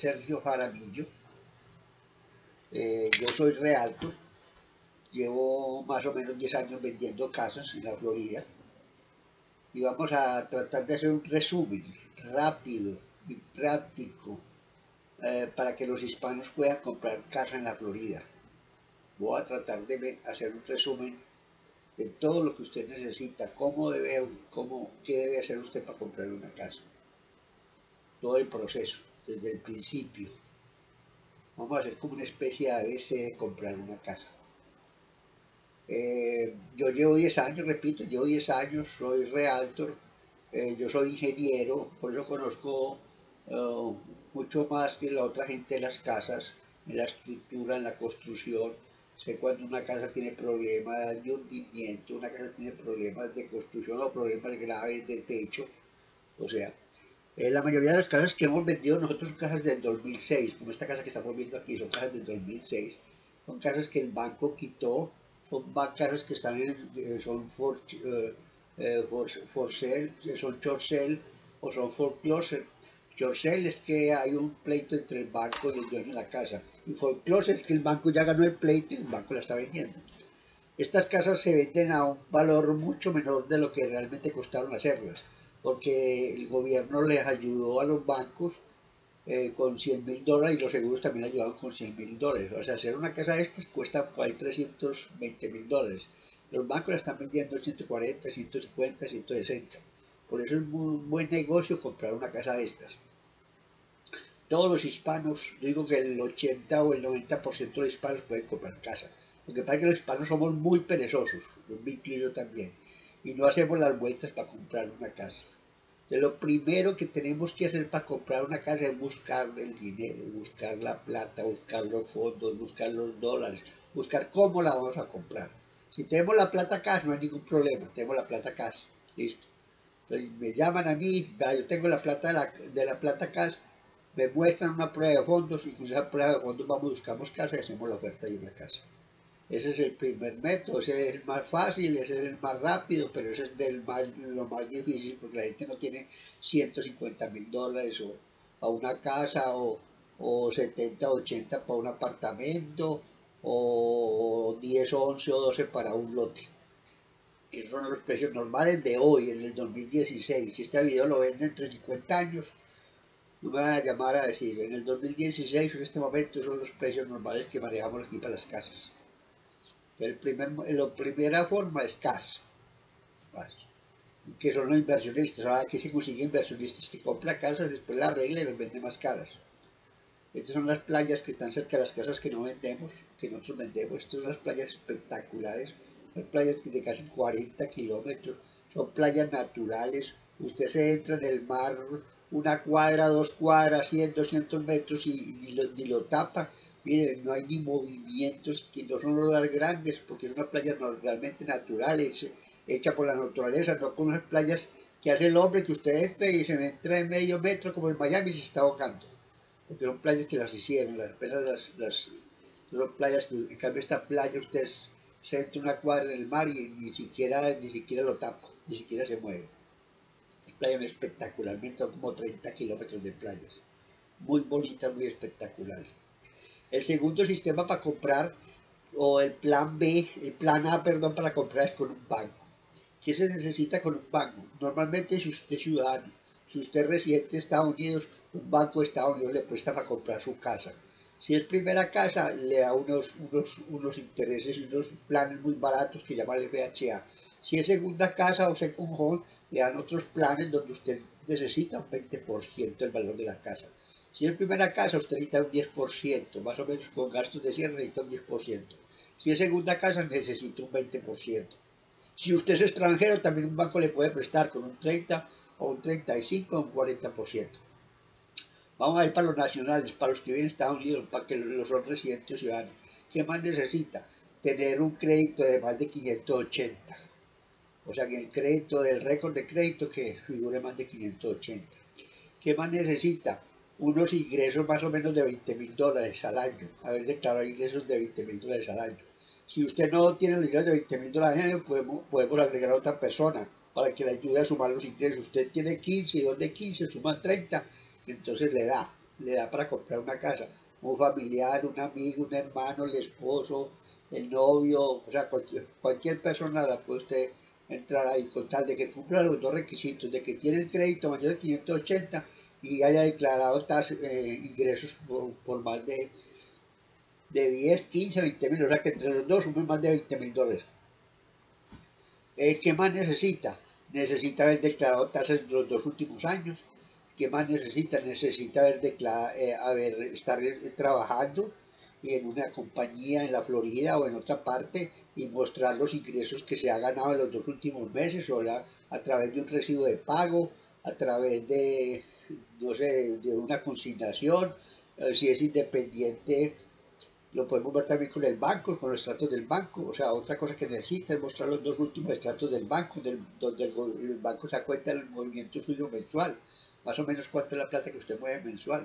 Sergio Jaramillo. Yo soy realtor, llevo más o menos 10 años vendiendo casas en la Florida y vamos a tratar de hacer un resumen rápido y práctico para que los hispanos puedan comprar casa en la Florida. Voy a tratar de hacer un resumen de todo lo que usted necesita, qué debe hacer usted para comprar una casa, todo el proceso, desde el principio. Vamos a hacer como una especie de ABC de comprar una casa. Yo llevo 10 años, repito, llevo 10 años, soy realtor, yo soy ingeniero, por eso conozco mucho más que la otra gente de las casas, en la estructura, en la construcción. Sé cuando una casa tiene problemas de hundimiento, una casa tiene problemas de construcción o problemas graves de techo. O sea, la mayoría de las casas que hemos vendido nosotros son casas del 2006, como esta casa que estamos viendo aquí, son casas del 2006. Son casas que el banco quitó, son casas que están son for sale, son short sale o son foreclosure. Short sale es que hay un pleito entre el banco y el dueño de la casa. Y foreclosure es que el banco ya ganó el pleito y el banco la está vendiendo. Estas casas se venden a un valor mucho menor de lo que realmente costaron hacerlas, porque el gobierno les ayudó a los bancos con $100.000 y los seguros también ayudaban con $100.000. O sea, hacer una casa de estas cuesta por ahí $320.000. Los bancos la están vendiendo 140, 150, 160. Por eso es un buen negocio comprar una casa de estas. Todos los hispanos, digo que el 80 o el 90% de los hispanos pueden comprar casa. Lo que pasa es que los hispanos somos muy perezosos, me incluyo también, y no hacemos las vueltas para comprar una casa. Entonces, lo primero que tenemos que hacer para comprar una casa es buscar el dinero, buscar la plata, buscar los fondos, buscar los dólares, buscar cómo la vamos a comprar. Si tenemos la plata cash, no hay ningún problema, tenemos la plata cash, listo. Entonces me llaman a mí, yo tengo la plata de la plata cash, me muestran una prueba de fondos y con esa prueba de fondos vamos, buscamos casa y hacemos la oferta de una casa. Ese es el primer método, ese es el más fácil, ese es el más rápido, pero ese es lo más difícil porque la gente no tiene $150.000 para una casa o 70, 80 para un apartamento o 10, 11 o 12 para un lote. Esos son los precios normales de hoy, en el 2016. Si este video lo vende entre 50 años, no me van a llamar a decir, en el 2016, en este momento, son los precios normales que manejamos aquí para las casas. La primera forma es cash, que son los inversionistas. Ahora que se consiguen inversionistas que compran casas, después la arregla y las vende más caras. Estas son las playas que están cerca de las casas que no vendemos, que nosotros vendemos. Estas son unas playas espectaculares, unas playas de casi 40 kilómetros, son playas naturales. Usted se entra en el mar una cuadra, 2 cuadras, 100, 200 metros y ni lo tapa. Miren, no hay ni movimientos, que no son olas grandes, porque es una playa realmente natural, hecha por la naturaleza, no con unas playas que hace el hombre que usted entra y se entra en medio metro como en Miami y se está ahogando. Porque son playas que las hicieron, son playas que, en cambio esta playa usted se entra una cuadra en el mar y ni siquiera lo tapa, ni siquiera se mueve. Las playas espectacularmente, son como 30 kilómetros de playas, muy bonitas, muy espectaculares. El segundo sistema para comprar, o el plan A, perdón, para comprar es con un banco. ¿Qué se necesita con un banco? Normalmente si usted es ciudadano, si usted es residente de Estados Unidos, un banco de Estados Unidos le presta para comprar su casa. Si es primera casa, le da unos intereses y unos planes muy baratos que llaman el FHA. Si es segunda casa o second home, le dan otros planes donde usted necesita un 20% del valor de la casa. Si es primera casa, usted necesita un 10%, más o menos con gastos de cierre necesita un 10%. Si es segunda casa, necesita un 20%. Si usted es extranjero, también un banco le puede prestar con un 30 o un 35 o un 40%. Vamos a ir para los nacionales, para los que viven a Estados Unidos, para que los son residentes ciudadanos. ¿Qué más necesita? Tener un crédito de más de 580. O sea, que el crédito del récord de crédito que figure más de 580. ¿Qué más necesita? Unos ingresos más o menos de $20.000 al año. Haber declarado ingresos de $20.000 al año. Si usted no tiene los ingresos de $20.000 al año, podemos agregar a otra persona para que le ayude a sumar los ingresos. Usted tiene 15 y 2 de 15 suman 30, entonces le da. le da para comprar una casa. Un familiar, un amigo, un hermano, el esposo, el novio, o sea, cualquier persona la puede usted entrar ahí con tal de que cumpla los dos requisitos, de que tiene el crédito mayor de 580 y haya declarado ingresos por más de 10, 15, 20 mil, o sea que entre los dos sumen más de $20.000. ¿Qué más necesita? Necesita haber declarado tasas en los 2 últimos años. ¿Qué más necesita? Necesita estar trabajando en una compañía en la Florida o en otra parte y mostrar los ingresos que se ha ganado en los 2 últimos meses, o a través de un recibo de pago, a través de, no sé, de una consignación. Si es independiente, lo podemos ver también con el banco, con los extractos del banco. O sea, otra cosa que necesita es mostrar los 2 últimos extractos del banco, donde el banco se da cuenta del movimiento suyo mensual, más o menos cuánto es la plata que usted mueve mensual.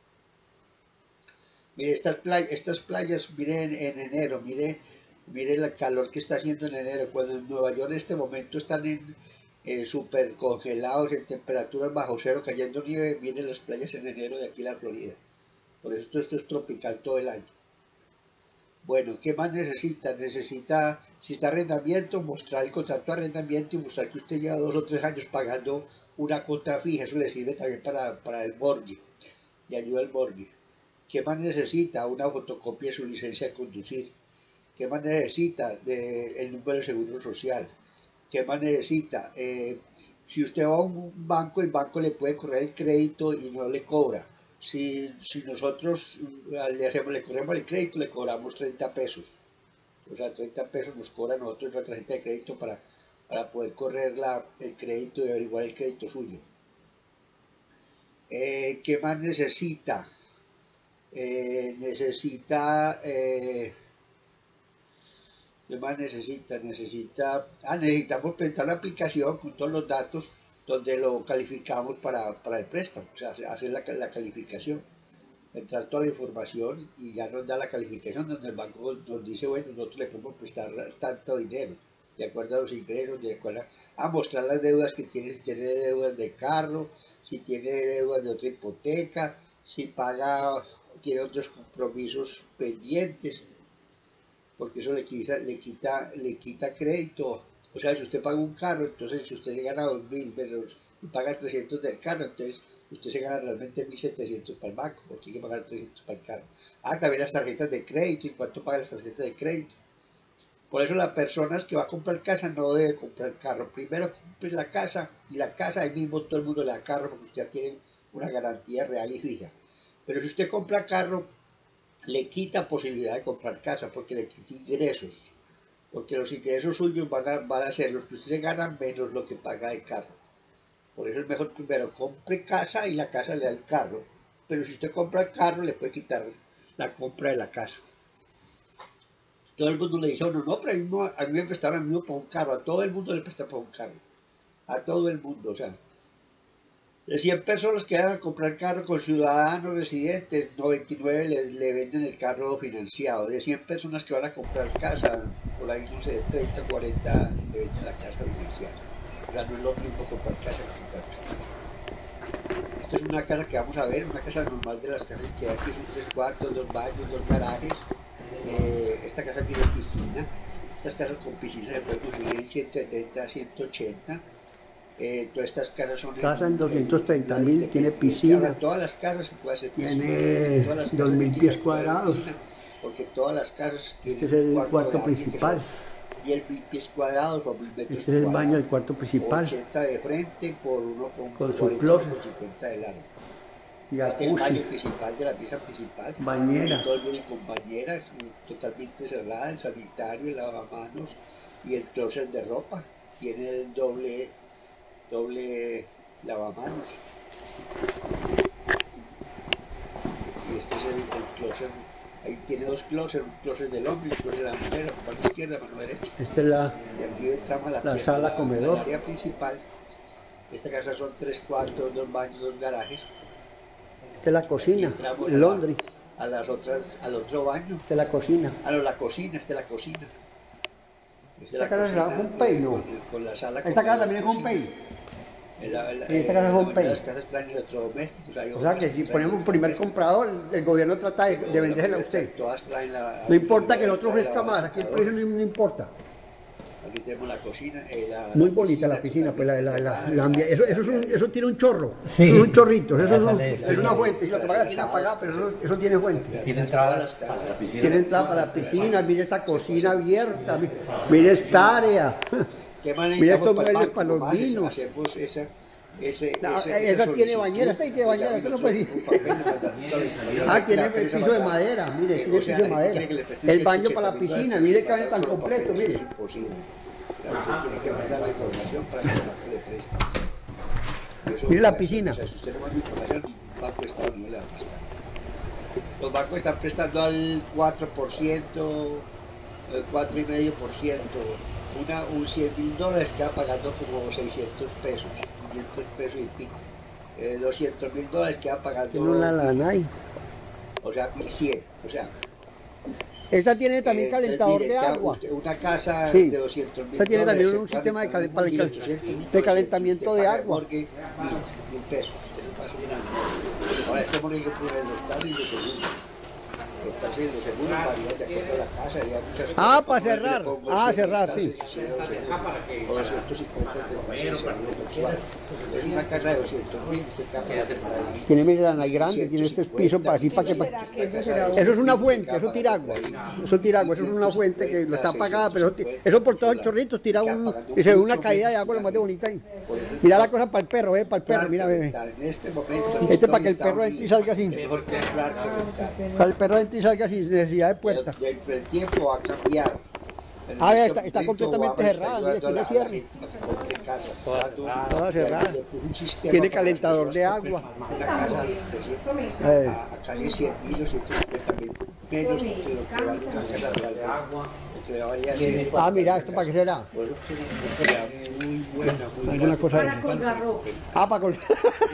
Mire estas playas, mire en enero, mire el calor que está haciendo en enero, cuando en Nueva York en este momento están súper congelados, en temperaturas bajo cero, cayendo nieve. Mire las playas en enero de aquí en la Florida. Por eso esto es tropical todo el año. Bueno, ¿qué más necesita? Necesita, si está arrendamiento, mostrar el contrato de arrendamiento y mostrar que usted lleva 2 o 3 años pagando una cuota fija. Eso le sirve también para el mortgage, le ayuda el mortgage. ¿Qué más necesita? Una fotocopia de su licencia de conducir. ¿Qué más necesita? El número de seguro social. ¿Qué más necesita? Si usted va a un banco, el banco le puede correr el crédito y no le cobra. Si nosotros le corremos el crédito, le cobramos 30 pesos. O sea, 30 pesos nos cobra a nosotros la tarjeta de crédito para poder correr el crédito y averiguar el crédito suyo. ¿Qué más necesita? ¿Qué más necesita? Necesitamos presentar una aplicación con todos los datos donde lo calificamos para el préstamo, o sea, hacer la calificación, entrar toda la información y ya nos da la calificación donde el banco nos dice, bueno, nosotros le podemos prestar tanto dinero, de acuerdo a los ingresos, de acuerdo a mostrar las deudas que tiene, si tiene deudas de carro, si tiene deudas de otra hipoteca, si paga, tiene otros compromisos pendientes, porque eso le quita crédito. O sea, si usted paga un carro, entonces si usted se gana 2.000 y paga 300 del carro, entonces usted se gana realmente 1.700 para el banco, porque hay que pagar 300 para el carro. También las tarjetas de crédito, y cuánto pagan las tarjetas de crédito. Por eso las personas que va a comprar casa no debe comprar carro. Primero compre la casa, y la casa ahí mismo todo el mundo le da carro, porque usted ya tiene una garantía real y fija. Pero si usted compra carro, le quita posibilidad de comprar casa, porque le quita ingresos. Porque los ingresos suyos van a ser los que usted gana menos lo que paga de carro. Por eso es mejor primero compre casa y la casa le da el carro. Pero si usted compra el carro, le puede quitar la compra de la casa. Todo el mundo le dice, no, pero a mí me prestaron a mí para un carro. A todo el mundo le prestan para un carro. A todo el mundo, o sea. De 100 personas que van a comprar carro con ciudadanos residentes, 99 le venden el carro financiado. De 100 personas que van a comprar casa, por ahí no sé, 30, 40 le venden la casa financiada. O sea, no es lo mismo comprar casa que comprar casa. Esta es una casa que vamos a ver, una casa normal de las casas que hay aquí, son 3 cuartos, 2 baños, 2 garajes. Esta casa tiene piscina. Estas casas con piscina se pueden conseguir en 170, 180. Todas estas casas son casa en 230.000, tiene piscina. Todas las casas se puede hacer piscina. Tiene 2.000 pies cuadrados. Piscina, porque todas las casas tienen este es el cuarto principal. 10.000 pies cuadrados o 1.000 metros este es el cuadrados, baño del cuarto principal. 80 de frente por 1 con su closet. por 50 de largo. Este es el baño principal de la pieza principal. Bañera. Todo el baño con bañera, totalmente cerrada, el sanitario, el lavamanos y el closet de ropa. Tiene el doble lavamanos. Y este es el closet. Ahí tiene 2 closets, un closet del hombre y un closet de la mujer, mano izquierda, mano derecha. Esta es la, y aquí entramos a la sala comedor. La área principal. Esta casa son 3 cuartos, 2 baños, 2 garajes. Esta es la cocina, el laundry. Al otro baño. Esta es la cocina. La cocina, esta es la cocina. Esta casa se va con pay, ¿no? Con la sala. Esta casa también es con pay. En esta casa son Pay. Las casas traen electrodomésticos. O sea que si ponemos un primer comprador, el gobierno trata de vendérsela a usted. Todas traen No importa que el otro ofrezca más, aquí el precio no importa. Aquí tenemos la cocina. Muy bonita la piscina, pues eso tiene un chorro, Sí. un chorrito, eso Sale es una fuente, si lo que paga tiene que pagar, pero eso tiene fuente. Tiene entradas para la piscina. Tiene entrada para la piscina, mire esta cocina abierta, mire esta área, mire estos muebles para los vinos. Hacemos Esa tiene bañera, esta ahí tiene bañera, esto no puede ir. Tiene el piso de madera, mire, tiene el piso de madera. El baño para la piscina, mire que baño tan completo, mire. Usted tiene que mandar la información para que el banco le preste. Mire la piscina. O sea, si usted no manda información, ningún banco de Estado no le va a prestar. Los bancos están prestando al 4%, 4,5%. Un $100.000 queda pagando como 600 pesos, 500 pesos y pico. $200.000 queda pagando. Que no la hay. O sea, 1.100. O sea. Esa tiene también calentador de agua. Una casa Sí. de $200.000. Esa tiene también un sistema de calentamiento de agua. 1.000 pesos. Ahora estamos en que poner los tablas y los seguros. Los seguros varían de acuerdo a la casa. Y hay muchas Para cosas, cerrar. Cerrar, sí. O 250 es una casa de 200.000, usted está por ahí. Tiene mirana grande, tiene este piso para así para que. Eso es una fuente, eso tira agua. Eso tira agua, eso es una fuente que lo está apagada, pero eso por todos los chorritos tira y se ve una caída de agua lo más de bonita ahí. Mira la cosa para el perro, para el perro, mira, bebé. En este momento. Este para que el perro entre y salga así. Mejor comprar que rentar. Para el perro entre y salga sin necesidad de puerta. El tiempo ha cambiado. Está completamente cerrada, mire, tiene cierre. Toda cerrada. Tiene calentador de agua. Una casa a casi 100.000 o 150.000 menos que lo que vale una casa de agua. Mira, ¿esto para qué será? Pues es una propiedad muy buena, muy Alguna grande. cosa Para colgar ropa. para colgar.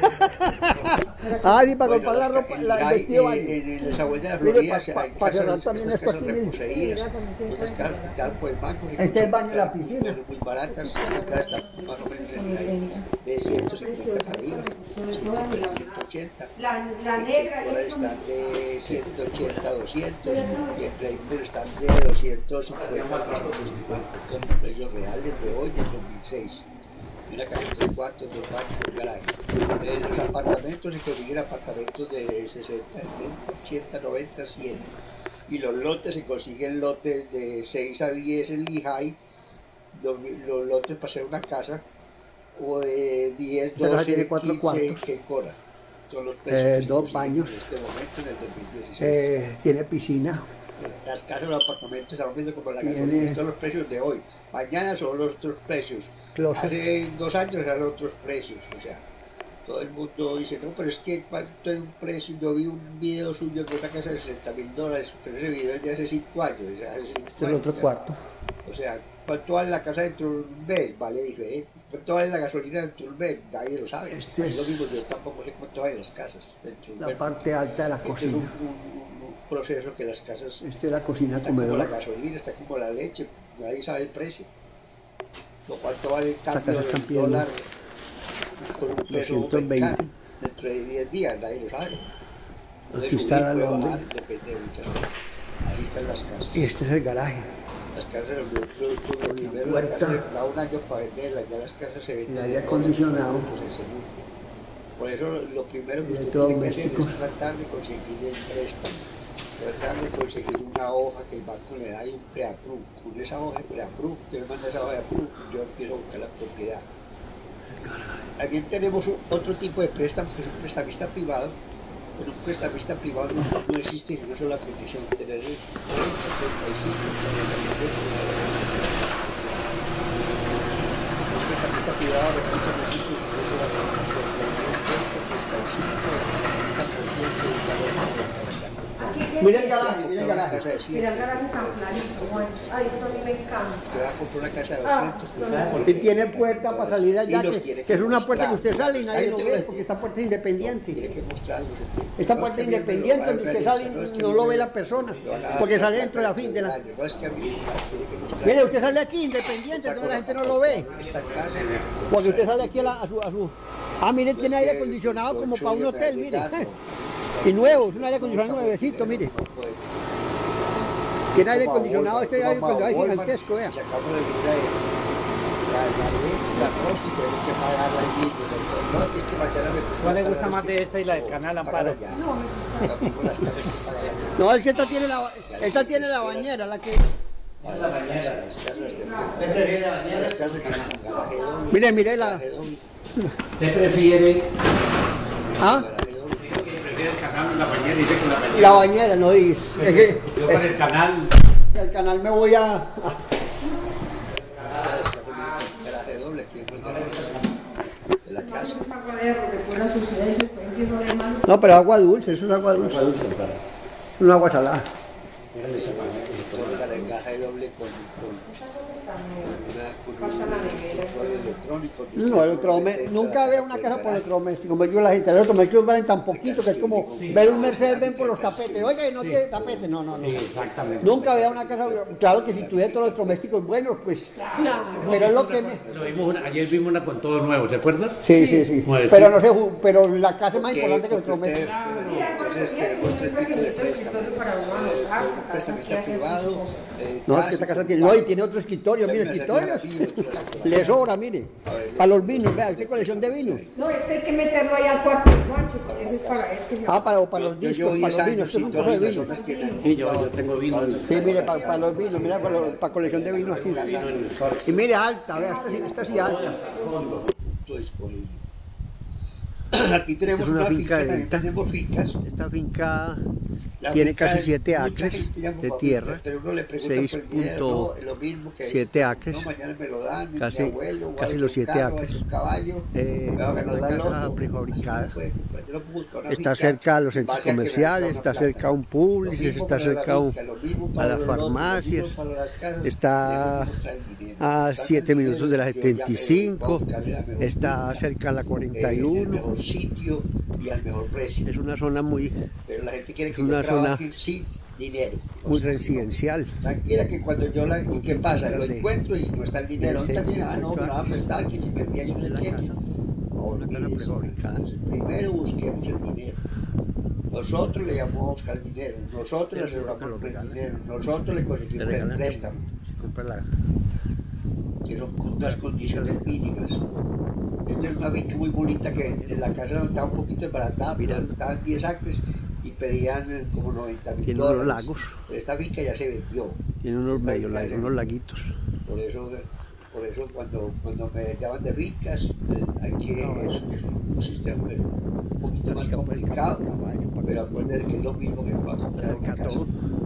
Sí, para comprar la ropa, el vestido baño. En los abuelos de la Mire, Florida para cerrar estas también esto casas aquí, mire. reposeídas. Entonces, claro, ya por el banco. Este es el baño de la piscina. Pero muy baratas, estas casas están más o menos de 150 para arriba, 180. La negra Ahora es están de 180 a 200 y en Playboy están de 250 a 350. Estos son los precios reales de hoy, del 2006. Una casa de 3 cuartos, 2 baños, un garaje. Los apartamentos se consiguen apartamentos de 60, 80, 90, 100. Y los lotes se consiguen lotes de 6 a 10 en Lehigh, los lotes para hacer una casa, o de 10, 12, tiene 4 15 cuartos. en Cora. Son los precios que se 2 consiguen baños. en este momento, en el 2016. Tiene piscina. Las casas, los apartamentos están viendo como la Tiene- gasolina, son los precios de hoy. Mañana son los otros precios. Closet. Hace 2 años eran otros precios. O sea, todo el mundo dice, no, pero es que cuánto es un precio. Yo vi un video suyo de una casa de $60.000, pero ese video es de hace 5 años. O sea, hace 5 Este es el años, otro ya. cuarto. O sea, ¿cuánto vale la casa dentro de un mes? Vale diferente. ¿Cuánto vale la gasolina dentro de un mes? Nadie lo sabe. Este Es lo es mismo, yo tampoco sé cuánto valen las casas dentro de un la mes. parte alta de la Este es cocina. un proceso que las casas Esta es la cocina está como la comedor. gasolina, está como la leche, nadie sabe el precio. O cuánto vale el Esta cambio casa están del pidiendo dólar con un peso 220. mexicano dentro de 10 días, nadie lo sabe. Puede Aquí subir, está la puede Londres. bajar, depende de muchas cosas. Ahí están las casas. Y este es el garaje. Las casas, los productos, lo primero, la puerta. casa da un año para venderlas, ya las casas se venden. El aire acondicionado. Pues el seguro. Por eso lo primero que usted tiene que hacer Electrodomésticos. es tratar de conseguir el préstamo. Tratar de conseguir una hoja que el banco le da y un pre-approve. Con esa hoja de pre-approve, usted me manda esa hoja de approve, yo empiezo a buscar la propiedad. También tenemos otro tipo de préstamo que es un prestamista privado. Pero un prestamista privado no existe en una sola condición, tener el 35, un prestamista privado resulta no existe en una sola condición, tener el 35, 40% del valor de la casa. Mira el garaje, mira el garaje. Mira el garaje tan clarito, bueno. Ay, esto a mí me encanta. Usted va a comprar una casa de 200. Y tiene puerta para salir allá, que es una puerta que usted sale y nadie lo ve, porque esta puerta es independiente. Tiene que mostrarlo. Esta puerta es independiente, donde usted sale y no lo ve la persona, porque sale dentro de la fin de la... Mire, usted sale aquí independiente, entonces la gente no lo ve. Porque usted sale aquí a su... Ah, mire, tiene aire acondicionado como para un hotel, mire. Y nuevo, es un aire acondicionado nuevecito, mire. Tiene aire acondicionado, este aire acondicionado es gigantesco, vea. ¿Cuál le gusta más de esta y la del canal, Amparo? No, es que esta tiene la bañera, la que... La bañera. ¿Usted prefiere la bañera? Mire la... ¿Usted prefiere? ¿Ah? ¿Prefiere el canal o la bañera? Dice que la bañera. La bañera, no dice. Es que, Yo para el canal. el canal me voy a... No, pero agua dulce, eso es agua dulce. Es un agua salada. No, nunca veo una casa por electrodoméstico. Yo la gente, los electrodomésticos valen tan poquito que es como ver un Mercedes-Benz por los tapetes. Oiga, no tiene tapete. No. Nunca veo una casa. Claro que si tuviera todos los electrodomésticos buenos, pues. Pero es lo que me. Ayer vimos una con todo nuevo, ¿se acuerdan? Sí. Pues, pero no sé, pero la casa es más importante que el electrodoméstico. No, es que esta casa tiene. No, y tiene otro escritorio, mire, escritorios. Le sobra, mire. Para los vinos, vea, ¿usted colección de vinos? No, este hay que meterlo ahí al cuarto de Juancho, porque ese es para él. Ah, para los discos, para los vinos, esto es un coso de vinos. Sí, yo tengo vino. Sí, mire, para los vinos, mira, para colección de vinos así. Y mire, alta, vea, esta sí alta. Aquí tenemos una finca, tenemos fincas. Esta finca tiene casi 7 acres de tierra, 6.7 acres, casi los 7 acres. Una casa prefabricada. Está cerca a los centros comerciales, está cerca a un Publix, está cerca a las farmacias, está a 7 minutos de la 75, está cerca a la 41. Sitio y al mejor precio. Es una zona muy... Pero la gente quiere que yo trabaje sin dinero. Muy residencial. Tranquila que cuando yo la... ¿Y qué pasa? Lo encuentro y no está el dinero. ¿Dónde está el dinero? Ah, no, me va a prestar, que si me envía yo no sé quién. Entonces, primero busquemos el dinero. Nosotros le llamamos a buscar el dinero. Nosotros le aseguramos el dinero. Nosotros le conseguimos el préstamo. Que son unas condiciones mínimas. Esta es una finca muy bonita que en la casa estaba un poquito desbaratada, pero estaban 10 acres y pedían como $90.000. Tiene unos lagos. Pero esta finca ya se vendió. Tiene unos medios lagos, unos laguitos. Por eso cuando me llaman de fincas, hay que es un sistema un poquito más complicado, pero acuérdense que es lo mismo que para comprar una casa.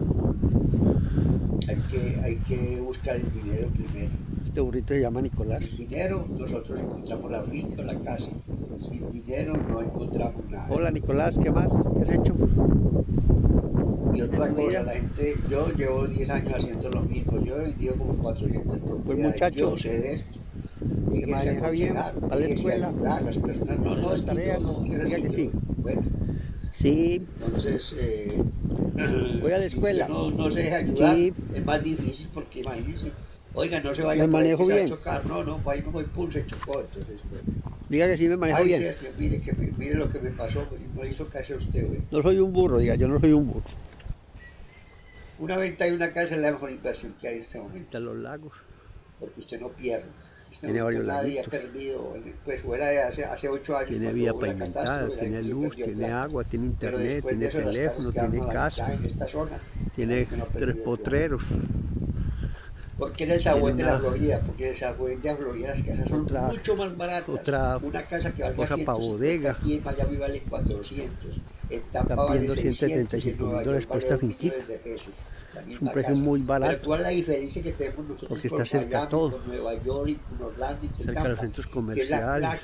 Hay que buscar el dinero primero. Este burrito se llama Nicolás. Sin dinero nosotros encontramos la finca, la casa. Sin dinero no encontramos nada. Hola Nicolás, ¿qué más? ¿Qué has hecho? Y otra cosa, la gente, yo llevo 10 años haciendo lo mismo. Yo he vendido como 400 propiedades. Pues muchacho, yo sé de esto. Se maneja bien, a la escuela. Las personas no es tarea, no, diga que sí. Bueno, sí. Entonces, voy a la escuela. No se deja ayudar, sí. Es más difícil porque imagínense. Oiga, no se vaya me manejo bien. A chocar, no, ahí no voy pulso, se chocó, entonces, bueno. Diga que sí me manejo bien. Sergio, mire lo que me pasó, no hizo caso usted, güey. No soy un burro, diga, yo no soy un burro. Una venta y una casa es la mejor inversión que hay en este momento. Está los lagos. Porque usted no pierde. Tiene varios nadie laguitos. ha perdido, pues fuera de hace 8 años. Tiene vía pavimentada, tiene luz, tiene agua, tiene internet, tiene teléfono, tiene casa, tiene 3 potreros. Porque en el Sagüen de la Florida, porque en el Sagüen de la Florida las casas son mucho más baratas. Una casa que valga 150 aquí en Miami vale 400. En Tampa vale 600. $175,000 por esta finquita. Es un precio muy barato. Pero ¿cuál es la diferencia que tenemos nosotros porque con está cerca Miami, todo. con Nueva York y con Orlando y con cerca Tampa? de los centros comerciales. Que la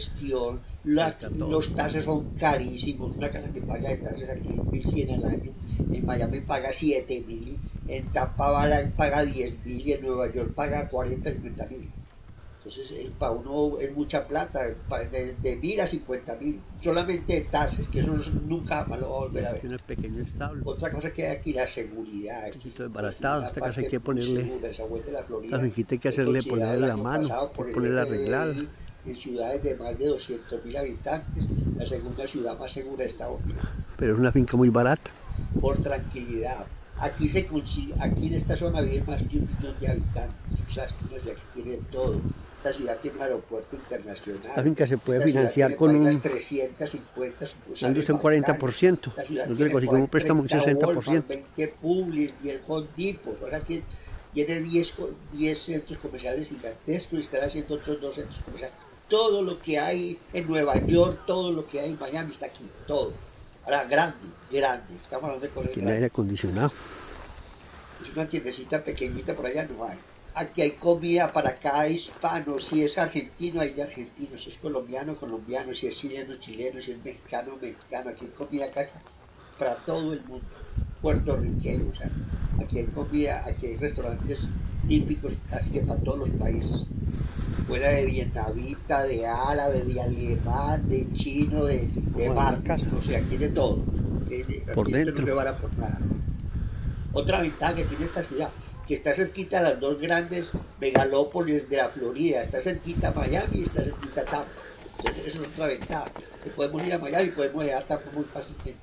congestión, los tasas son carísimos. Una casa que paga de tasas aquí 1.100 al año en Miami paga 7.000, en Tampa paga 10.000 y en Nueva York paga 40, 50.000. Entonces, para uno es mucha plata, de 1.000 a 50.000, solamente de tasas, que eso nunca más lo va a volver a ver. Tiene un pequeño establo. Otra cosa que hay aquí, la seguridad. Un poquito desbaratado, esta casa hay que ponerle, la finquita hay que hacerle, ponerle la mano, ponerla arreglada. En ciudades de más de 200.000 habitantes, la segunda ciudad más segura de Estados Unidos. Pero es una finca muy barata. Por tranquilidad. Aquí se consigue, aquí en esta zona viven más de 1 millón de habitantes. O sea, es una ciudad que tiene todo. Esta ciudad tiene un aeropuerto internacional. La finca se puede financiar con un 350 sucursales. dándose un 40%. Nosotros le conseguimos un préstamo un 60%. 20 Publis, 10 Home Depot. Ahora tiene 10 centros comerciales gigantescos y están haciendo otros 2 centros comerciales. Todo lo que hay en Nueva York, todo lo que hay en Miami está aquí, todo. Ahora, grande. Estamos hablando de cosas Tiene aire acondicionado. Es una tiendecita pequeñita, por allá no hay. Aquí hay comida para cada hispano. Si es argentino, hay de argentino. Si es colombiano, colombiano. Si es chileno, chileno. Si es mexicano, mexicano. Aquí hay comida casa para todo el mundo. Puertorriqueño, o sea, aquí hay comida, aquí hay restaurantes típicos casi que para todos los países. Fuera de vietnamita, de árabe, de alemán, de chino, de marcas, o sea, aquí de todo. Por aquí dentro. no se van a por nada. Otra ventaja que tiene esta ciudad, que está cerquita a las 2 grandes megalópolis de la Florida, está cerquita a Miami y está cerquita a Tampa. Entonces, eso es otra ventaja, que podemos ir a Miami y podemos ir a Tampa muy fácilmente.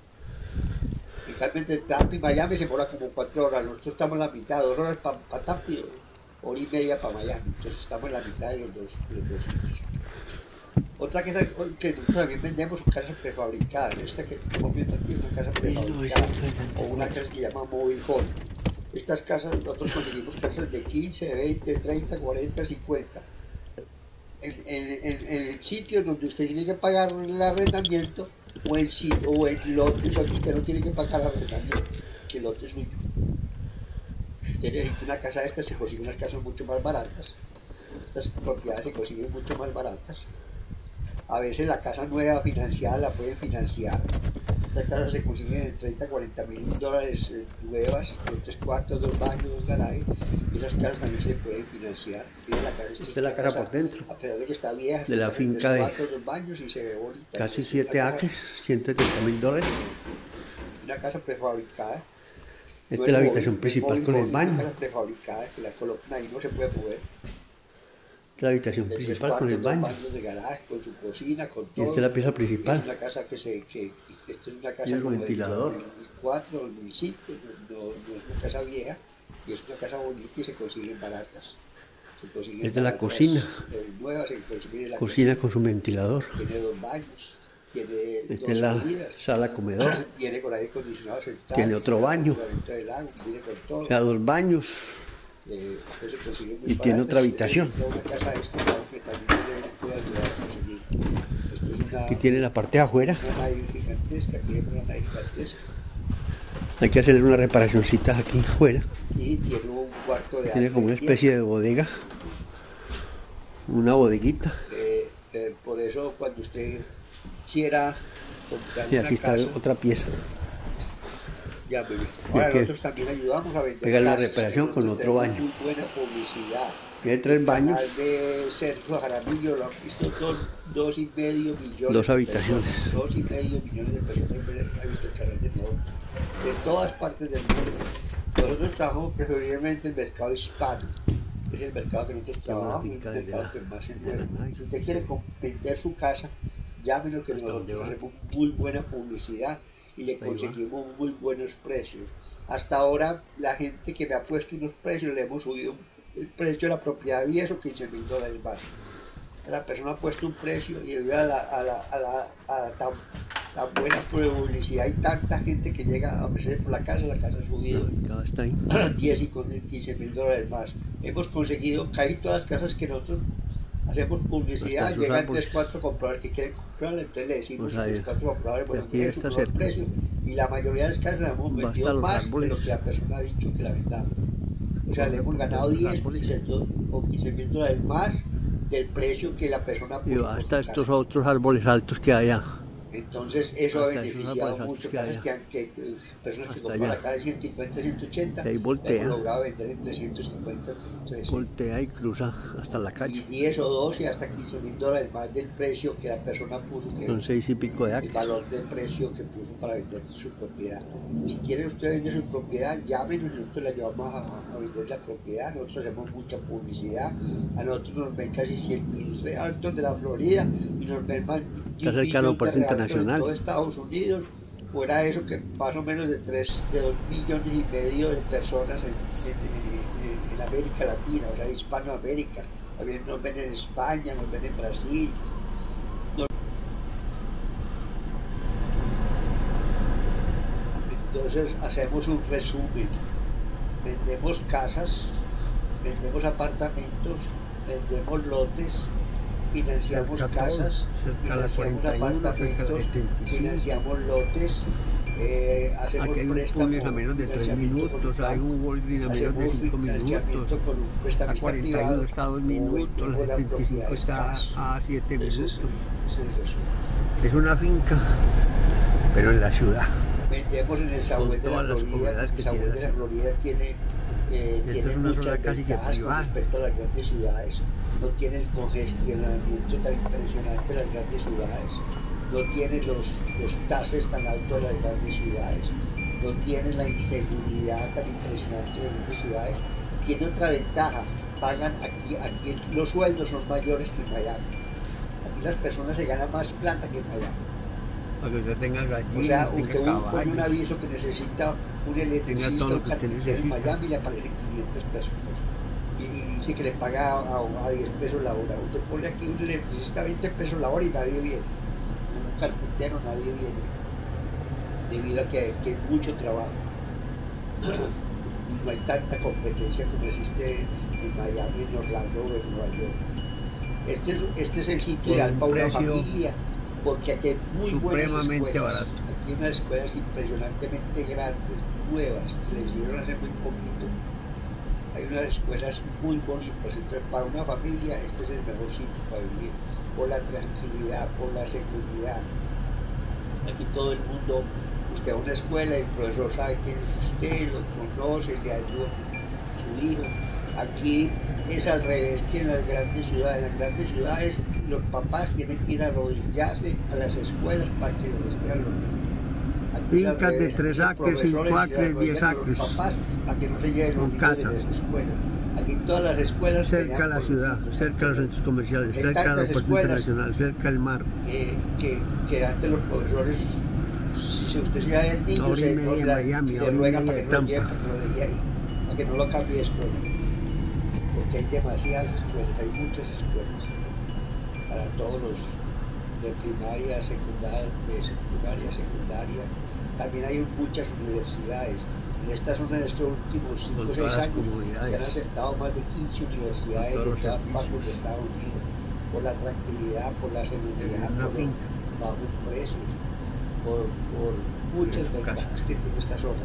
En cambio, entre Tampa y Miami se demora como 4 horas, nosotros estamos en la mitad, 2 horas para Tampa y 1 hora y media para Miami, entonces estamos en la mitad de los dos sitios. Otra cosa que nosotros también vendemos son casas prefabricadas. Esta que estamos viendo aquí es una casa prefabricada o una casa que se llama mobile home. Estas casas, nosotros conseguimos casas de 15, 20, 30, 40, 50. En el sitio donde usted tiene que pagar el arrendamiento o en lotes donde usted no tiene que pagar el arrendamiento, que el lote es suyo. Si usted necesita una casa de estas, se consiguen unas casas mucho más baratas. Estas propiedades se consiguen mucho más baratas. A veces la casa nueva financiada la pueden financiar. Estas casas se consiguen de 30 a 40 mil dólares nuevas, de 3 cuartos, 2 baños, 2 garajes. Y esas casas también se pueden financiar. Esta es la casa por dentro. A pesar de que está vieja, de la finca 3 de cuartos, 2 baños y se ve bonita. Casi 7 acres, 170 mil dólares. Una casa prefabricada. Esta es la habitación principal con el baño. Una casa prefabricada que la colocan ahí, no se puede mover. Esta es la habitación De 3 principal con el cuartos, 2 baño. baños de garaje, con su cocina, con Y todo. esta es la pieza principal. Es una casa esta es una casa Y el como ventilador. del 2004, 2005, no es una casa vieja, y es una casa bonita y se consiguen baratas. Esta es la cocina. Nueva se consigue la Cocina con su ventilador. Tiene 2 baños, tiene Esta 2 es la salidas, sala comedor. viene con aire acondicionado central. Tiene otro baño. Del lago, viene con todo. O sea, 2 baños. Entonces se consigue muy Y tiene baratas. otra habitación. Una casa que también puede ayudar a conseguir. Esto es una, Aquí tiene la parte de afuera. una nave gigantesca, tiene una nave gigantesca. Hay que hacerle una reparacioncita aquí afuera. Y tiene un cuarto de Tiene como una especie de bodega. Una bodeguita. por eso cuando usted quiera comprar Y una aquí está casa, otra pieza. ya bebé. Y Ahora aquí nosotros también ayudamos a vender pegar la casas. reparación con Nosotros otro tenemos baño. muy buena publicidad. Tiene 3 baños. El canal de Sergio Jaramillo lo han visto 2,5 millones. 2 habitaciones. 2,5 millones de personas han visto el canal de nosotros. De todas partes del mundo. Nosotros trabajamos preferiblemente el mercado hispano. Es el mercado que nosotros trabajamos, es el mercado que más se mueve. Si usted quiere vender su casa, llámenos que nosotros hacemos muy buena publicidad y le conseguimos muy buenos precios. Hasta ahora la gente que me ha puesto unos precios, le hemos subido el precio de la propiedad 10 o 15 mil dólares más. La persona ha puesto un precio y debido a tan buena publicidad y tanta gente que llega a ofrecer por la casa ha subido Está ahí. 10 y 15 mil dólares más. Hemos conseguido casi todas las casas que nosotros hacemos publicidad, Hasta sus llegan árboles. 3, 4 compradores que quieren comprarla, entonces le decimos Pues a ahí, los 4 compradores, bueno, aquí miren está su cerca. precio, y la mayoría de las casas las hemos Va hasta vendido los más de árboles. lo que la persona ha dicho que la vendamos. O sea, le hemos ganado 10 o 15 mil dólares más del precio que la persona Y puso. hasta estos otros árboles altos que hay allá. Entonces eso ha Hasta eso, beneficiado pues, mucho que casas allá. personas que Hasta compran allá. acá de 150, 180, Y ahí voltea. hemos logrado vender en 350, 360. Voltea y cruza hasta la Y calle. 10 o 12 hasta $15.000 más del precio que la persona puso, que Son 6 y pico de el acres. valor del precio que puso para vender su propiedad. Si quiere usted vender su propiedad, llámenos y nosotros la llevamos a vender la propiedad. Nosotros hacemos mucha publicidad. A nosotros nos ven casi 100.000 realtos de la Florida y nos ven más de Está cerca del aeropuerto internacional. en todo Estados Unidos. Fuera eso, que más o menos de 2,5 millones de personas en América Latina, o sea, Hispanoamérica. También nos ven en España, nos ven en Brasil. Entonces hacemos un resumen. Vendemos casas, vendemos apartamentos, vendemos lotes, financiamos Cerca todo, casas, cerca la financiamos 41, cerca la apartamentos, 75. financiamos lotes, hacemos Aquí hay un préstamo, túnel a menos de 3 minutos, hay un Walgreens a menos de 5 minutos, con un a prestamista 41 privado, está a 2 minutos, la 75 está a 7 Ese minutos. es el resumen. Es una finca, pero en la ciudad. Vendemos en el Sahuel de la todas las Florida, comodidades porque que el Sahuel tiene de la la Florida tiene Esto es una zona casi que ventajas con privada. respecto a las grandes ciudades. No tiene el congestionamiento tan impresionante de las grandes ciudades, no tiene los tases tan altos de las grandes ciudades, no tiene la inseguridad tan impresionante de las grandes ciudades. Tiene otra ventaja, pagan aquí los sueldos son mayores que en Miami. Aquí las personas se ganan más plata que en Miami. Para que usted tenga O sea, gallinas, usted tenga pone un caballos. aviso que necesita un Tenga electricista, todo lo un que usted carpintero en necesita. Miami, le aparecen 500 pesos. Y dice que le paga a 10 pesos la hora. Usted pone aquí un electricista a 20 pesos la hora y nadie viene. Un carpintero nadie viene. Debido a que hay mucho trabajo. Y no hay tanta competencia como existe en Miami, en Orlando o en Nueva York. Este es el sitio ideal un para una precio familia, porque aquí hay muy buenas supremamente escuelas. barato. Aquí hay unas escuelas impresionantemente grandes, nuevas, que les hicieron hace muy poquito. Hay unas escuelas muy bonitas, entonces para una familia este es el mejor sitio para vivir, por la tranquilidad, por la seguridad. Aquí todo el mundo, usted va a una escuela, el profesor sabe quién es usted, lo conoce, le ayuda a su hijo. Aquí es al revés que en las grandes ciudades. En las grandes ciudades los papás tienen que ir a arrodillarse a las escuelas para que les vean los niños. Aquí es al Fincas de revés, 3 los acres, 5 profesores se acres, 10 arrodillan a los acres. papás para que no se lleven los Con niños casa. de las escuelas. Aquí todas las escuelas Cerca a pelean la por ciudad, los niños. cerca a los centros comerciales, Hay cerca al tantas aeropuerto escuelas internacional, cerca al mar. Que antes los profesores, si usted se va el niño, Hora y se media de Miami, le hora y ruega media para de que no lo lleve, Tampa. para que no lo deje ahí, para que no lo cambie de escuela. Porque hay demasiadas escuelas, hay muchas escuelas para todos los de primaria, secundaria. También hay muchas universidades. En esta zona, en estos últimos 5 o Con 6 todas las años, se han comodidades. aceptado más de 15 universidades Con de todos los todas partes servicios. de Estados Unidos, por la tranquilidad, por la seguridad, En una por los finca. bajos precios, por muchas En su casa. ventajas que tiene esta zona.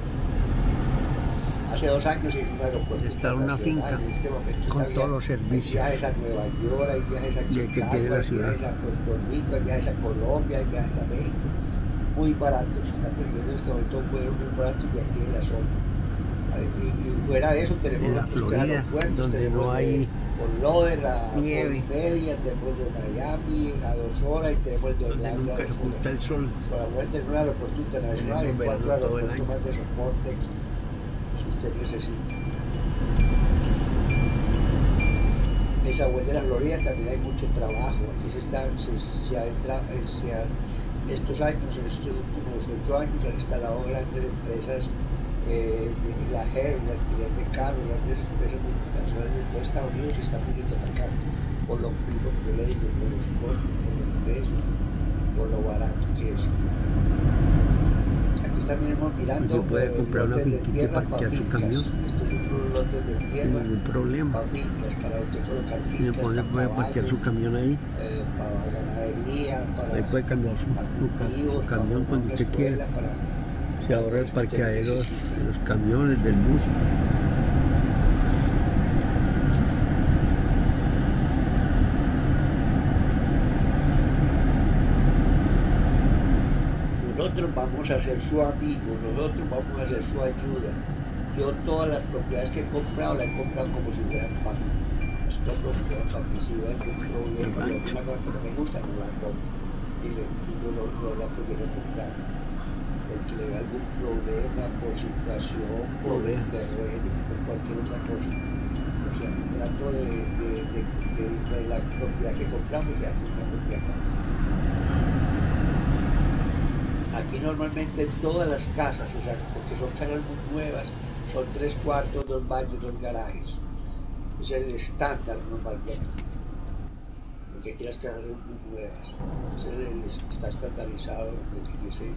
Hace 2 años se hizo un aeropuerto Está en una internacional, finca en este momento con está todos bien. los servicios. Hay viajes a Nueva York, hay viajes a Y hay que Chicago, tiene la hay ciudad. viajes a Puerto Rico, hay viajes a Colombia, hay viajes a México, muy baratos. Se está perdiendo en este momento un vuelo muy barato de aquí de la zona. Y fuera de eso tenemos En la los tres Florida, aeropuertos, donde tenemos no hay Fort Lauderdale a nieve. 2 horas y media, tenemos de Miami a 2 horas y tenemos el de donde Orlando a nunca 2 se oculta horas. el sol. Por la muerte en un aeropuerto internacional, Tenemos en 4 verano todo el aeropuertos año. más de soporte si usted necesita. En Sahuel de la Florida también hay mucho trabajo. Aquí estos años, en estos últimos 8 años, han instalado grandes empresas de viajeros, de alquiler de carros, grandes empresas multinacionales de todo Estados Unidos se están viniendo acá por lo mismo que yo le digo, por los costos, por los precios, por lo barato que es. Aquí también hemos mirando Usted puede comprar una lotes de finquita y tierra para parquear su fincas. camión. Estos son lotes de Sin tierra ningún problema. para fincas, para usted colocar Y fincas, puede para parquear su caballos, camión ahí. para ganadería, para Ahí puede cambiar su cultivos, para camión una cuando usted escuela, quiera. para Se ahorra el cosas que usted parqueadero necesite. de los camiones, del bus. nosotros vamos a ser su amigo, nosotros vamos a ser su ayuda. Yo todas las propiedades que he comprado, las he comprado como si fueran para mí. Las compro para mí, si veo algún problema, alguna cosa que no me gusta, no la compro. Y le digo, no la prefiero comprar. Porque le da algún problema por situación, por el terreno, por cualquier otra cosa. O sea, trato de la propiedad que compramos sea una propiedad para mí. Aquí normalmente todas las casas, o sea, porque son casas muy nuevas, son 3 cuartos, 2 baños, 2 garajes. Es el estándar normalmente. Porque aquí las casas son muy nuevas. Está estandarizado en ese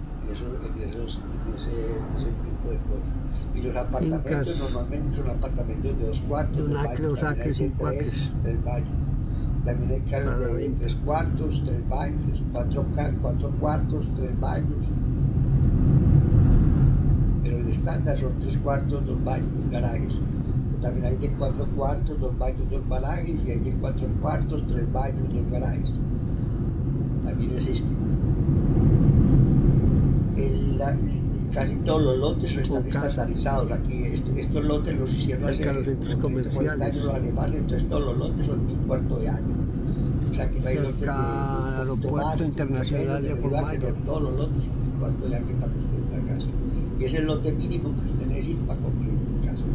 tipo de cosas. Y los apartamentos normalmente son apartamentos de 2 cuartos, 2 baños, también hay de 3 baños. También hay casas de 3 cuartos, 3 baños, 4 cuartos, 3 baños. Pero el estándar son 3 cuartos, 2 baños, 2 garajes. También hay de 4 cuartos, 2 baños, 2 garajes, y hay de 4 cuartos, 3 baños, 2 garajes. También existe. Casi todos los lotes están estandarizados. Aquí estos lotes los hicieron hace 40 años los alemanes, entonces todos los lotes son 1 cuarto de año. O sea, aquí no hay lotes de Aeropuerto Internacional de Fort Myers. Todos los lotes son 1 cuarto de año para construir una casa. Y es el lote mínimo que usted necesita para construir una casa.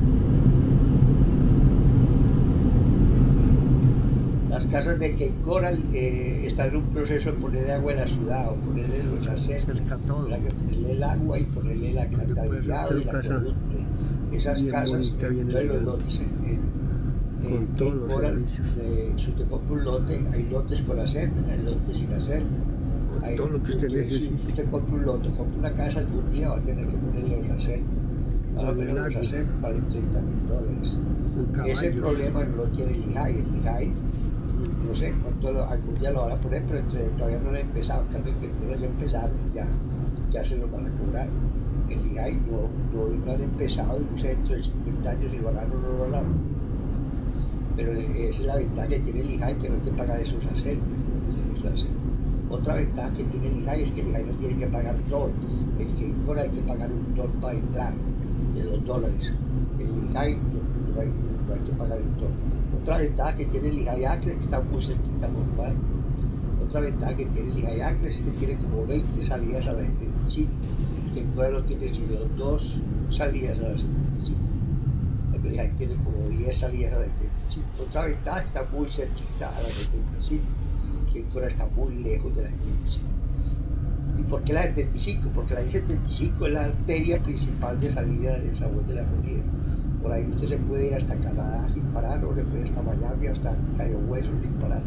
Las casas de Cape Coral están en un proceso de ponerle agua en la ciudad o ponerle los aceros, ponerle el agua y ponerle el alcantarillado y el acueducto. Esas casas, entonces los lotes en Cape Coral, si usted compra un lote, hay lotes con acervo, hay lotes sin acervo. Todo lo que usted necesita. Si usted compra un lote, compra una casa, algún día va a tener que ponerle los acervos. Para menos los acervos valen $30.000. Ese problema no lo tiene el IJAI. El IJAI, no sé cuánto algún día lo van a poner, pero todavía no lo han empezado. En cambio, que ya empezaron y ya se lo van a cobrar. El IJAI no lo han empezado, y no sé, dentro de 50 años si lo harán o no lo harán. Pero esa es la ventaja que tiene el IJAI, que no hay que pagar esos acervos. Otra ventaja que tiene el IJAI es que el IJAI no tiene que pagar toll. El Cape Coral hay que pagar un toll para entrar de $2. El IJAI no hay que pagar el toll. Otra ventaja que tiene el IJAI Acres, que está muy cerquita por Valle. Otra ventaja que tiene el IJAI Acres es que tiene como 20 salidas a la 75. Que el Coral no tiene sino 2 salidas a la 75. El IJAI tiene como 10 salidas a la 75. Otra ventaja, está muy cerquita a la 75. Que el Coral está muy lejos de la 75. ¿Y por qué la 75? Porque la 75 es la arteria principal de salida del Sabor de la Florida. Por ahí usted se puede ir hasta Canadá sin parar, o se puede ir hasta Miami, hasta Cayo Hueso sin parar.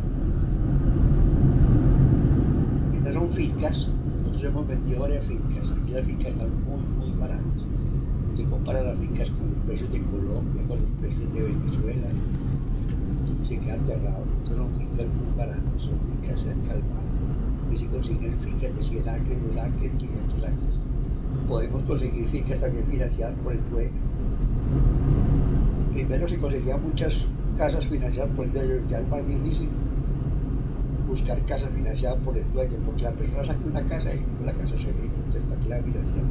Estas son fincas, nosotros hemos vendido varias fincas. Aquí las fincas están muy baratas. Usted compara las fincas con los precios de Colombia, con los precios de Venezuela, se queda aterrado. Estas son fincas muy baratas, son fincas cerca al mar. Y si consiguen fincas de 100 acres, 2 acres, 500 acres. Podemos conseguir fincas también financiadas por el dueño. Primero se conseguían muchas casas financiadas por el dueño, ya es más difícil buscar casas financiadas por el dueño, porque la persona saca una casa y la casa se vende, entonces ¿para qué la financiamos?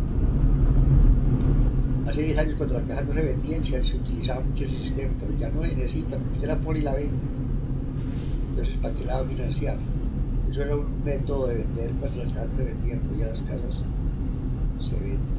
Hace 10 años cuando las casas no se vendían se utilizaba mucho ese sistema, pero ya no se necesita, porque usted la pone y la vende. Entonces ¿para qué la va a financiar? Eso era un método de vender cuando las casas se vendían, pues ya las casas se venden.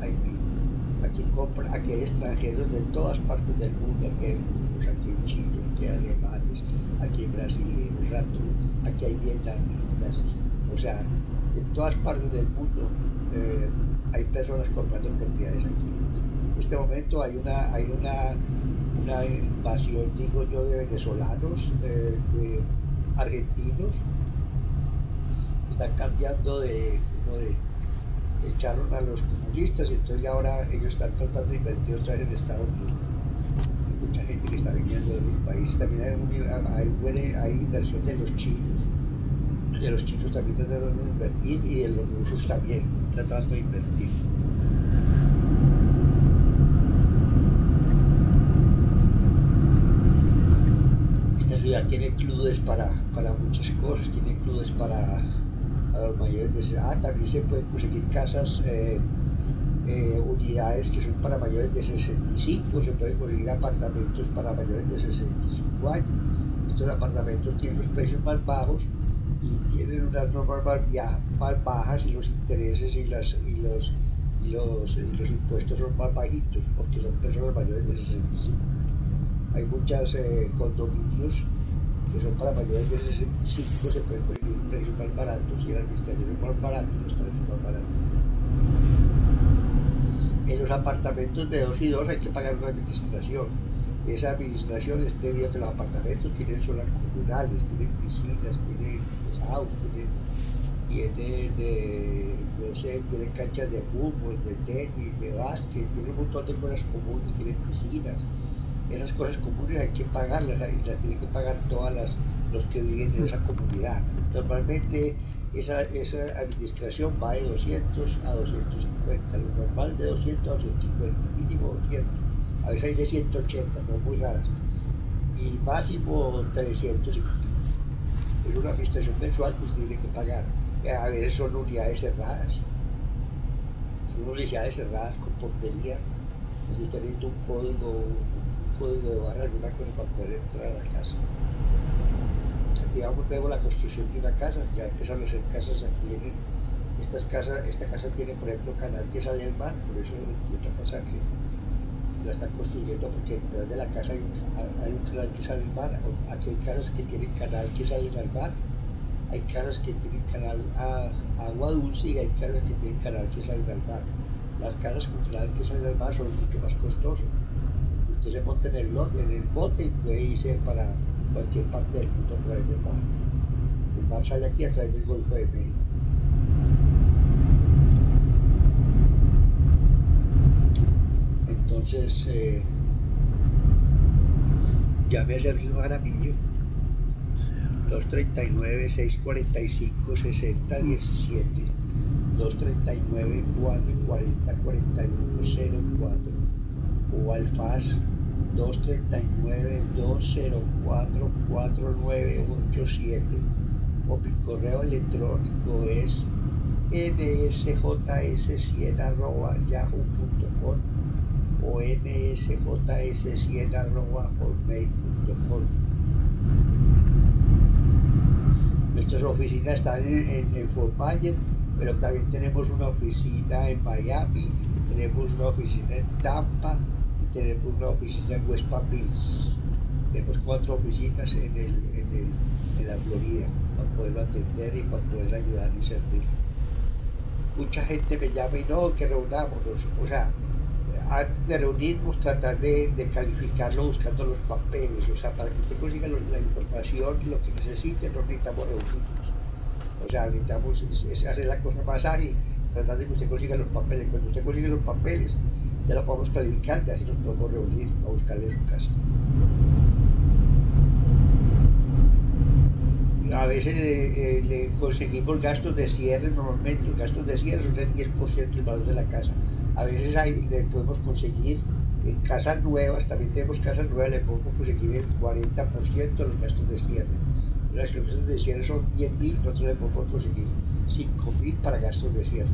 Aquí hay extranjeros de todas partes del mundo, aquí hay rusos, aquí hay chinos, aquí hay alemanes, aquí hay brasileños, aquí hay vietnamitas, o sea, de todas partes del mundo hay personas comprando propiedades aquí. En este momento hay una invasión, digo yo, de venezolanos, de argentinos, están cambiando echaron a los comunistas y entonces ya ahora ellos están tratando de invertir otra vez en Estados Unidos. Hay mucha gente que está viniendo de los países, también hay inversión de los chinos. De los chinos también están tratando de invertir y de los rusos también tratando de invertir. Esta ciudad tiene clubes para muchas cosas, tiene clubes para a los mayores de 60. También se pueden conseguir casas, unidades que son para mayores de 65, se pueden conseguir apartamentos para mayores de 65 años. Estos apartamentos tienen los precios más bajos y tienen unas normas más bajas, y los intereses y los impuestos son más bajitos porque son personas mayores de 65. Hay muchos condominios que son para mayores de 65, se pueden conseguir precios más baratos y las administraciones más baratas, los tarifos más baratos. En los apartamentos de 2 y 2 hay que pagar una administración. Esa administración es debido a que los apartamentos tienen zonas comunales, tienen piscinas, tienen house, tienen canchas de fútbol, de tenis, de básquet, tienen un montón de cosas comunes, tienen piscinas. Esas cosas comunes hay que pagarlas, las tienen que pagar todos los que viven en esa comunidad. Normalmente esa administración va de 200 a 250, lo normal de 200 a 250, mínimo 200, a veces hay de 180, pero muy raras, y máximo 300. Es una administración mensual que usted tiene que pagar. A veces son unidades cerradas, con portería, donde usted necesita un código de barra, alguna cosa para poder entrar a la casa. Aquí vemos la construcción de una casa, ya empezaron a hacer casas aquí esta casa tiene, por ejemplo, canal que sale al mar, por eso es una casa que la están construyendo, porque detrás de la casa hay un canal que sale al mar. Aquí hay casas que tienen canal que salen al mar, hay casas que tienen canal a agua dulce y hay casas que tienen canal que salen al mar. Las casas con canal que salen al mar son mucho más costosas. Usted se monta en el bote y puede irse para cualquier parte del mundo a través del mar. El mar sale aquí a través del Golfo de México. Entonces, llame a Sergio Jaramillo, 239-645-6017, 239-440-4104, o al FAS 239-204-4987, o mi correo electrónico es nsjs100@yahoo.com o nsjs100@hotmail.com. Nuestras oficinas están en Fort Myers, pero también tenemos una oficina en Miami, tenemos una oficina en Tampa y tenemos una oficina en West Palm Beach. Tenemos 4 oficinas en la Florida para poderlo atender y para poder ayudar y servir. Mucha gente me llama y no, que reunámonos. O sea, antes de reunirnos, tratar de calificarlo buscando los papeles. O sea, para que usted consiga la información y lo que necesite, no necesitamos reunirnos. O sea, necesitamos hacer la cosa más ágil, tratar de que usted consiga los papeles. Cuando usted consigue los papeles, ya lo podemos calificar, y así nos podemos reunir a buscarle su casa. A veces le conseguimos gastos de cierre. Normalmente los gastos de cierre son del 10% del valor de la casa. A veces le podemos conseguir en casas nuevas, también tenemos casas nuevas, le podemos conseguir el 40% de los gastos de cierre. Los gastos de cierre son 10.000, nosotros le podemos conseguir 5.000 para gastos de cierre.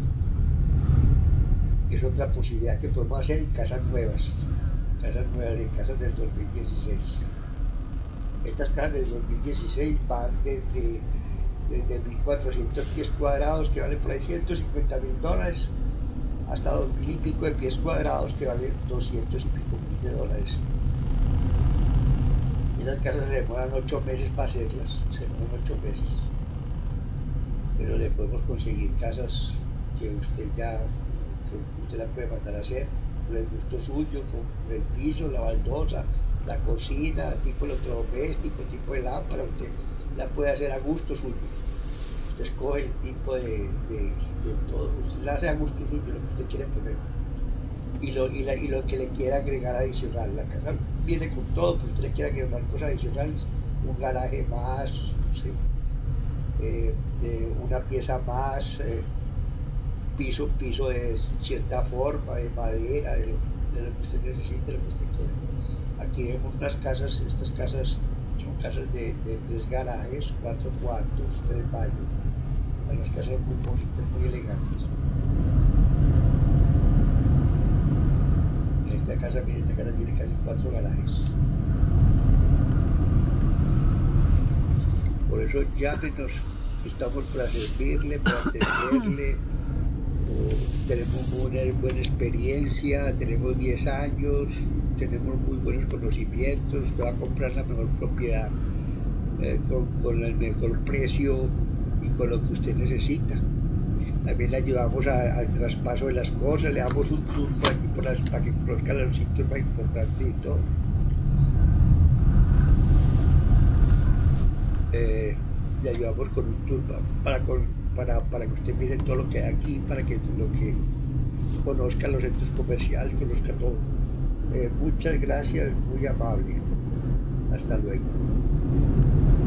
Es otra posibilidad que podemos hacer en casas nuevas, en casas del 2016. Estas casas del 2016 van desde 1.400 pies cuadrados, que valen por ahí $150.000, hasta 2.000 y pico de pies cuadrados, que valen $200 y pico mil. Esas casas se demoran 8 meses para hacerlas, pero le podemos conseguir casas que usted la puede mandar a hacer por el gusto suyo, con el piso, la baldosa, la cocina, tipo electrodoméstico, tipo de lámpara. Usted la puede hacer a gusto suyo. Usted escoge el tipo de todo, usted la hace a gusto suyo, lo que usted quiere poner y lo que le quiera agregar adicional. La casa viene con todo, pero usted le quiere agregar cosas adicionales, un garaje más, ¿sí? Una pieza más, piso de cierta forma, de madera, de lo que usted necesite, lo que usted quiera. Aquí vemos unas casas. Estas casas son casas de 3 garajes, 4 cuartos, 3 baños. Hay unas casas muy bonitas, muy elegantes. Esta casa, mira, esta casa tiene casi 4 garajes. Por eso llámenos, estamos para servirle, para atenderle. Tenemos una buena experiencia, tenemos 10 años, tenemos muy buenos conocimientos, te va a comprar la mejor propiedad con el mejor precio y con lo que usted necesita. También le ayudamos al traspaso de las cosas, le damos un tour por aquí para que conozca los sitios más importantes y todo. Le ayudamos con un tour para que usted mire todo lo que hay aquí, para que conozca los centros comerciales, conozca todo. Muchas gracias, muy amable. Hasta luego.